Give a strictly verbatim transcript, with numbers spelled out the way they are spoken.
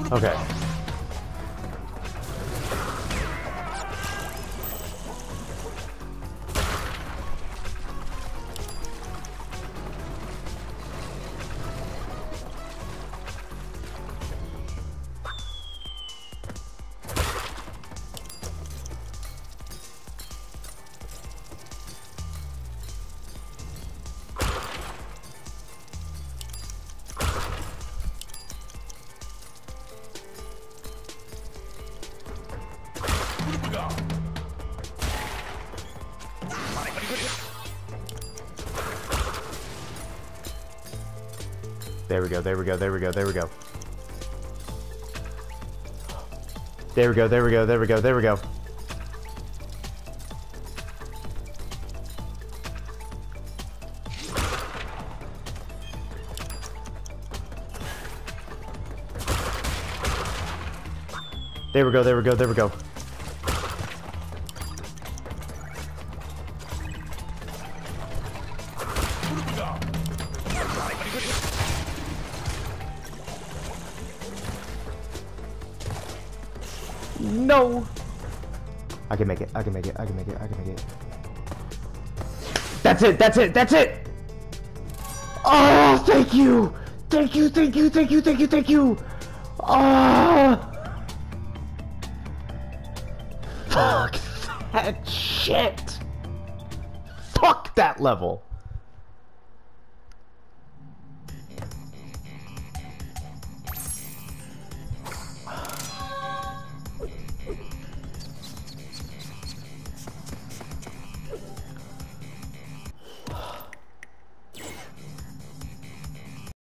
Okay. There we go, there we go, there we go, there we go. There we go, there we go, there we go, there we go. There we go, there we go, there we go. No! I can make it, I can make it, I can make it, I can make it. That's it, that's it, that's it! Oh, thank you! Thank you, thank you, thank you, thank you, thank you! Oh! Fuck that shit! Fuck that level!